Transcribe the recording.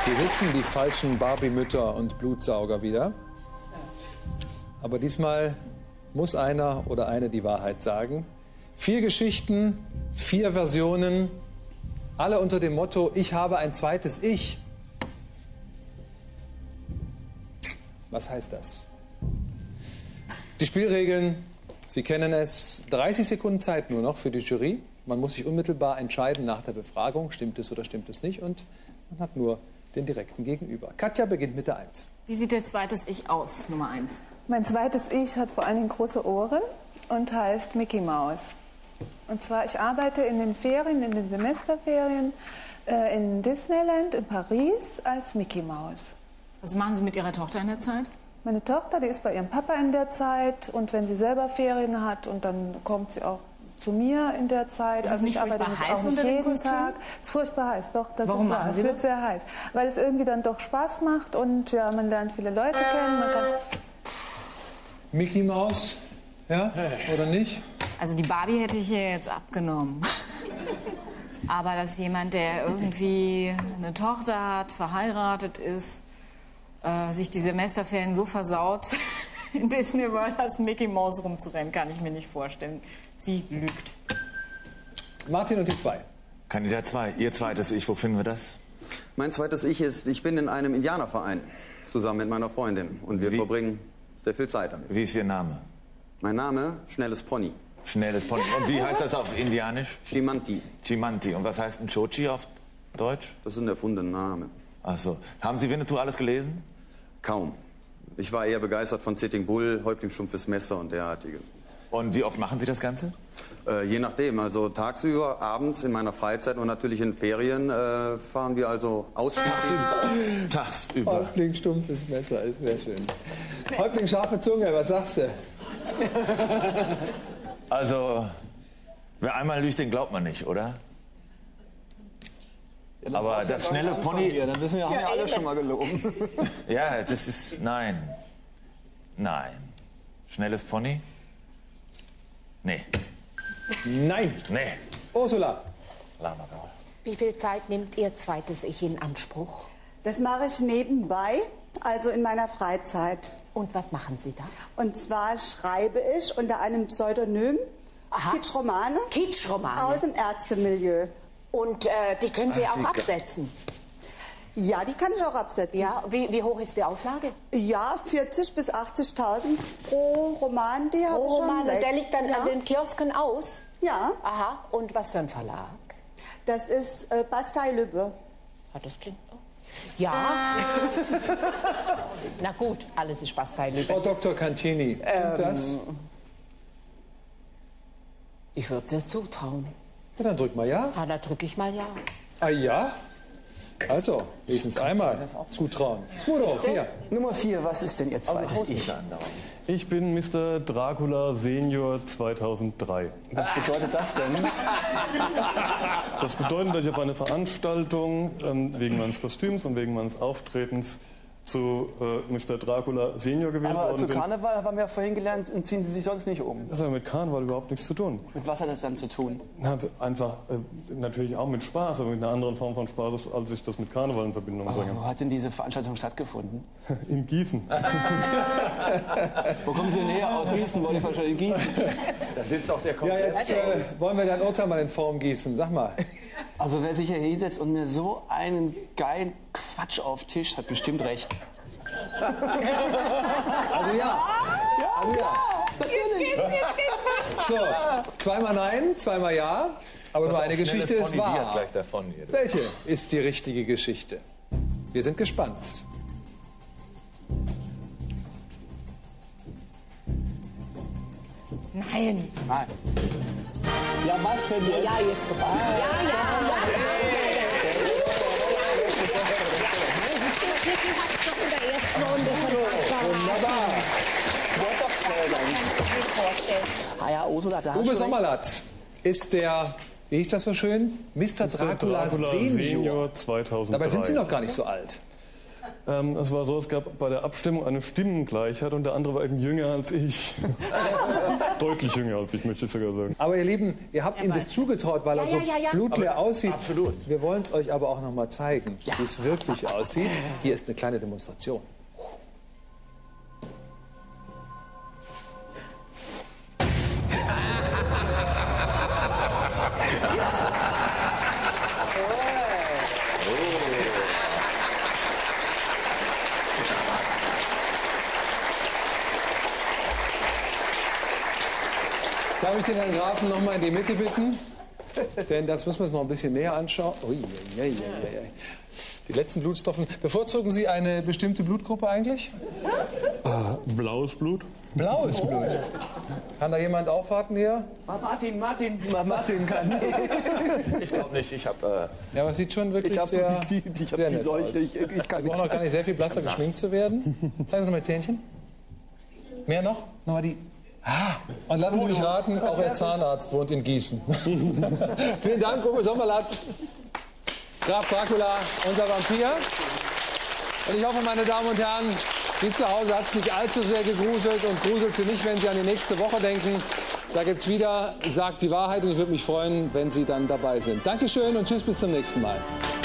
Hier sitzen die falschen Barbie-Mütter und Blutsauger wieder. Aber diesmal muss einer oder eine die Wahrheit sagen. 4 Geschichten, 4 Versionen, alle unter dem Motto, ich habe ein zweites Ich. Was heißt das? Die Spielregeln, Sie kennen es, 30 Sekunden Zeit nur noch für die Jury. Man muss sich unmittelbar entscheiden nach der Befragung, stimmt es oder stimmt es nicht. Und man hat nur den direkten Gegenüber. Katja beginnt mit der 1. Wie sieht Ihr zweites Ich aus, Nummer 1? Mein zweites Ich hat vor allen Dingen große Ohren und heißt Mickey Maus. Und zwar, ich arbeite in den Ferien, in den Semesterferien in Disneyland in Paris als Mickey Maus. Was machen Sie mit Ihrer Tochter in der Zeit? Meine Tochter, die ist bei ihrem Papa in der Zeit und wenn sie selber Ferien hat und dann kommt sie auch zu mir in der Zeit. Ist es nicht furchtbar heiß unter dem Kostüm? Es ist furchtbar heiß, doch. Das Warum ist wahr. machen Sie es wird das? sehr heiß, weil es irgendwie dann doch Spaß macht und ja, man lernt viele Leute kennen. Man kann Mickey Maus, ja, oder nicht? Also die Barbie hätte ich hier jetzt abgenommen. Aber dass jemand, der irgendwie eine Tochter hat, verheiratet ist, sich die Semesterferien so versaut, in Disney World als Mickey Maus rumzurennen, kann ich mir nicht vorstellen. Sie lügt. Martin und die 2. Kandidat 2, Ihr zweites Ich, wo finden wir das? Mein zweites Ich ist, ich bin in einem Indianerverein zusammen mit meiner Freundin und wir verbringen sehr viel Zeit damit. Wie ist Ihr Name? Mein Name, Schnelles Pony. Schnelles Pony. Und wie heißt das auf Indianisch? Chimanti. Chimanti. Und was heißt ein Chochi auf Deutsch? Das ist ein erfundener Name. Ach so. Haben Sie Winnetou alles gelesen? Kaum. Ich war eher begeistert von Sitting Bull, Häuptling Stumpfes Messer und derartige. Und wie oft machen Sie das Ganze? Je nachdem, also tagsüber, abends in meiner Freizeit und natürlich in Ferien fahren wir also ausschließlich. Tagsüber. Häuptling stumpfes Messer, ist sehr schön. Häuptling scharfe Zunge, was sagst du? Also, wer einmal lügt, den glaubt man nicht, oder? Ja, aber das schnelle Pony... Hier, dann wissen wir, haben ja alle schon mal gelogen. Ja, das ist... Nein. Nein. Schnelles Pony? Nee. Nein. Nee. Ursula. Wie viel Zeit nimmt Ihr zweites Ich in Anspruch? Das mache ich nebenbei, also in meiner Freizeit. Und was machen Sie da? Und zwar schreibe ich unter einem Pseudonym Kitschromane. Kitschromane? Aus dem Ärztemilieu. Und die können Sie auch absetzen? Ja, die kann ich auch absetzen. Ja, wie hoch ist die Auflage? Ja, 40.000 bis 80.000 pro Roman, die habe ich schon Roman, weg. und der liegt dann an den Kiosken aus? Ja. Aha, und was für ein Verlag? Das ist Bastei Lübbe. Das klingt auch. Ja. Na gut, alles ist Bastei Lübbe. Frau Dr. Cantini, stimmt das? Ich würde es jetzt zutrauen. Ja, dann drück mal ja. Ah, da drücke ich mal ja. Ah ja? Also, wenigstens einmal zutrauen. Smudo, 4. Nummer 4, was ist denn Ihr zweites Ich? Ich bin Mr. Dracula Senior 2003. Was bedeutet das denn? Das bedeutet, dass ich auf eine Veranstaltung wegen meines Kostüms und wegen meines Auftretens zu Mr. Dracula Senior gewählt Aber worden zu bin. Karneval haben wir ja vorhin gelernt, und ziehen Sie sich sonst nicht um. Das hat mit Karneval überhaupt nichts zu tun. Mit was hat das dann zu tun? Na, einfach natürlich auch mit Spaß, aber mit einer anderen Form von Spaß, als ich das mit Karneval in Verbindung bringe. Wo hat denn diese Veranstaltung stattgefunden? In Gießen. Wo kommen Sie denn her? Aus Gießen? Wollte ich wahrscheinlich in Gießen. Da sitzt auch der Ja, jetzt wollen wir dein Urteil mal in Form gießen. Sag mal. Also wer sich hier hinsetzt und mir so einen geilen Quatsch auftischt, hat bestimmt recht. Also ja. Also ja. Natürlich. So, zweimal nein, zweimal ja. Aber nur eine Geschichte ist wahr. Gleich davon hier. Welche ist die richtige Geschichte? Wir sind gespannt. Nein. Nein. Ja, was denn jetzt? Ja, jetzt vorbei. Wunderbar. Ah ja, Ursula, da hast Uwe du recht. Sommerlath ist der, wie hieß das so schön? Mr. Dracula Senior. Senior 2003. Dabei sind Sie noch gar nicht so alt. Es war so, es gab bei der Abstimmung eine Stimmengleichheit und der andere war eben jünger als ich. Deutlich jünger als ich, möchte ich sogar sagen. Aber ihr Lieben, ihr habt ihm das zugetraut, weil er so blutleer aussieht. Absolut. Wir wollen es euch aber auch noch mal zeigen, wie es wirklich aussieht. Hier ist eine kleine Demonstration. Darf ich den Herrn Grafen noch mal in die Mitte bitten? Denn das müssen wir uns noch ein bisschen näher anschauen. Ui, ui, ui, ui. Die letzten Blutstropfen. Bevorzugen Sie eine bestimmte Blutgruppe eigentlich? Blaues Blut? Blaues Blut. Kann da jemand aufwarten hier? Martin kann. Ich glaube nicht, ich habe... Ja, aber es sieht schon wirklich Ich habe sehr, die sehr nett Seuche. aus. Ich kann Sie brauchen noch gar nicht sehr viel blasser geschminkt zu werden. Zeigen Sie noch mal Zähnchen. Mehr noch? Nochmal die... Und lassen Sie mich raten, auch Ihr Zahnarzt wohnt in Gießen. Vielen Dank, Uwe Sommerlath, Graf Dracula, unser Vampir. Und ich hoffe, meine Damen und Herren, Sie zu Hause hat es nicht allzu sehr gegruselt und gruselt Sie nicht, wenn Sie an die nächste Woche denken. Da gibt es wieder Sagt die Wahrheit und ich würde mich freuen, wenn Sie dann dabei sind. Dankeschön und tschüss, bis zum nächsten Mal.